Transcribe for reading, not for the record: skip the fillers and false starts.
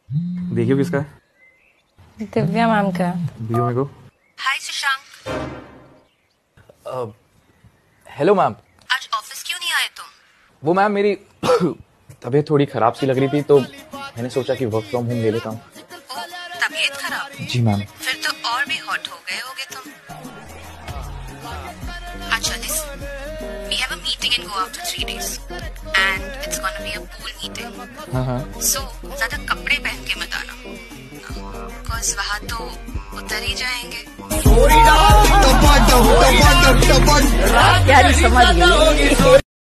देखियो किसका है? दिव्या मैम का। दियो मेरे को। Hi Shashank, hello ma'am. आज ऑफिस क्यों नहीं आए तुम? वो मैम मेरी तबीयत थोड़ी खराब सी लग रही थी तो मैंने सोचा कि वर्क फ्रॉम होम ले लेता हूँ। तबीयत खराब? जी मैम। फिर तो और भी हॉट हो गए होगे तुम। अच्छा listen, we have a meeting in Goa after 3 days and it's gonna be a pool meeting. हाँ। So ज्यादा कपड़े पहन के मत आना, cause वहाँ तो उतर ही जाएंगे। यार समझ गई।